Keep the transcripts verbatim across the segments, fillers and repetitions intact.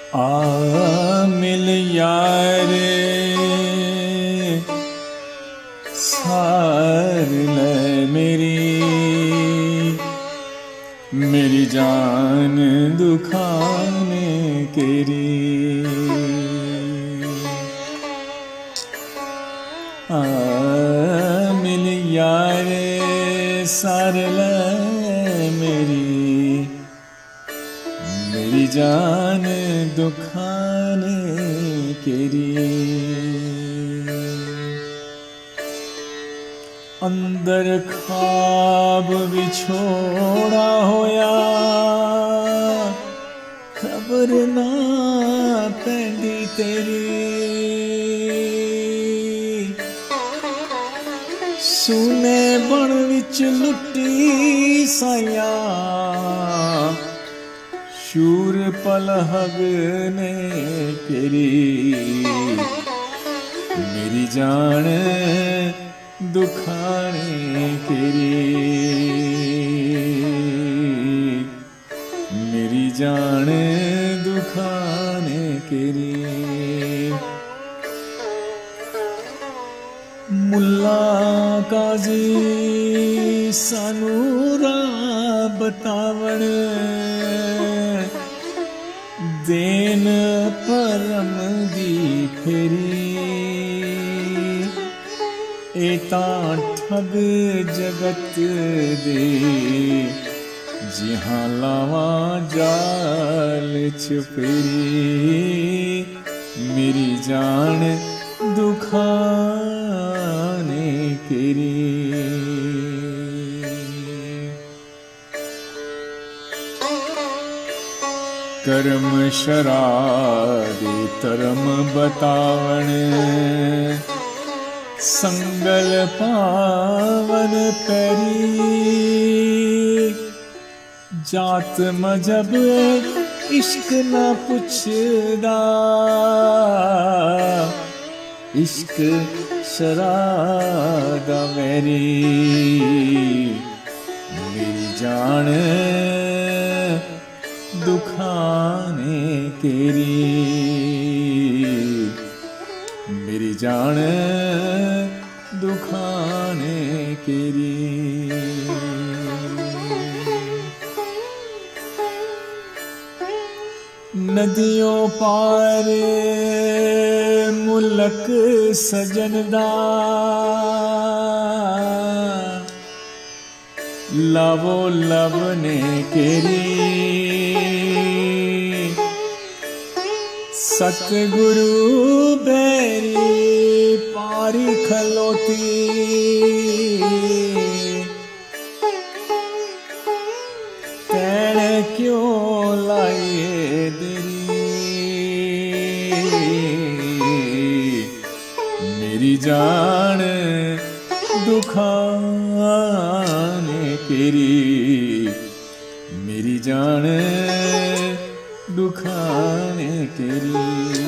आ मिल यार सार ले मेरी मेरी जान दुखाने केरी। आ मिल यार सार ले मेरी मेरी जान दुखाने केरी। अंदर ख्वाब विछोड़ा होया खबर ना पैंदी तेरी। सुने बण विच लुटी साया शूर पलहग ने केरी। मेरी जान दुखाने केरी मेरी जान दुखाने केरी। मुल्ला काजी सानू राह बतावण देन परम दी फेरी। एता ठग जगत दे जिहां लावा जाल छुपेरी। मेरी जान दुखाने केरी। कर्म शरादे तरम बतावण संगल पावन पैरी। जात मजहब इश्क न पुछदा इश्क शरादा मेरी। मेरी जान दुखाने केरी मेरी जान दुखाने केरी। नदियों पार मुल्क सजनदा लवो लवने केरी। सतगुरु बैरी पारी खलोती तेने क्यों लाए देरी। मेरी जान दुखाने केरी मेरी जान दुखाने केरी।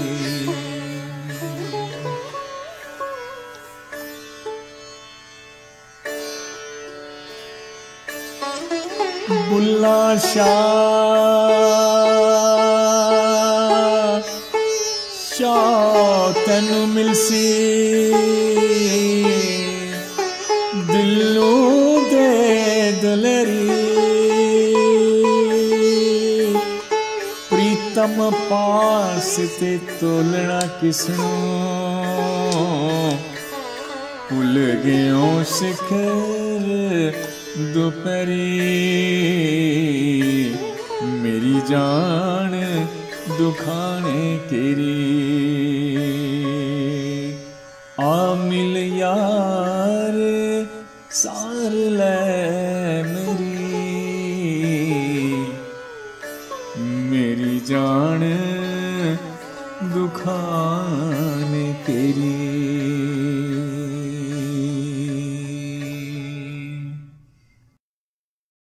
बुल्ला शाह शाह तेनू मिलसी दिलों दे दलेरी। प्रीतम पास ते तोलना किसनों भुल गयो शिखर दोपहरी। मेरी जान दुखाने केरी। आ मिल यार सार ले मेरी मेरी जान दुखाने केरी।